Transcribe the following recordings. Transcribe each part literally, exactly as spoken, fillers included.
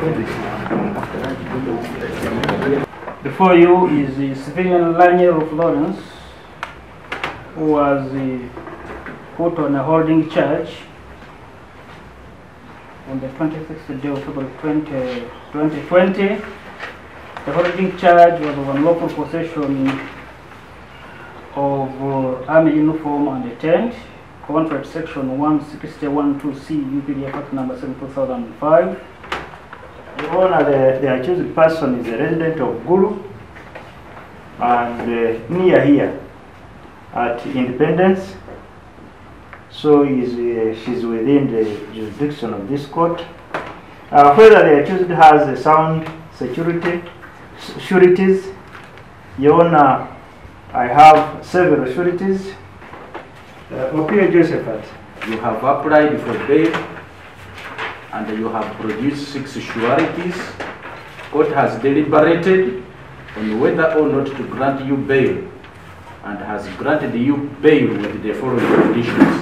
Before you is the civilian Lanier Florence, who was uh, put on a holding charge on the twenty-sixth day of February twenty twenty. The holding charge was of unlawful possession of uh, army uniform and a tent, contract section one sixty-one two C U P D F Act number seven two thousand five. The owner, the, the accused person is a resident of Gulu and uh, near here at Independence. So is, uh, she's within the jurisdiction of this court. Uh, whether the accused has a sound security, sureties, Your Honor, I have several sureties. Uh, Opio Josephat. You have applied for bail and you have produced six sureties. Court has deliberated on whether or not to grant you bail and has granted you bail with the following conditions.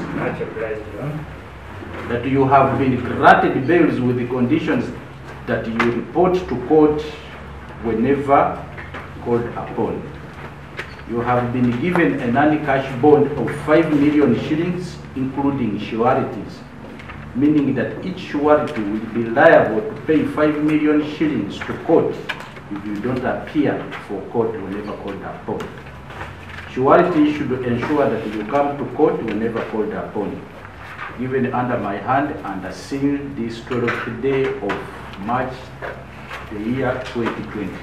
That you have been granted bails with the conditions that you report to court whenever called upon. You have been given a non-cash bond of five million shillings, including sureties, meaning that each surety will be liable to pay five million shillings to court if you don't appear for court whenever called upon. Surety should ensure that you come to court whenever called upon. Given under my hand and sealed this twelfth day of March, the year twenty twenty.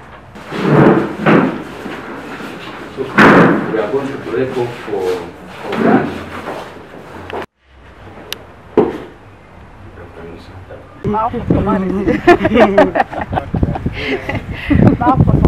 So we are going to break off for, for lunch. Mouth of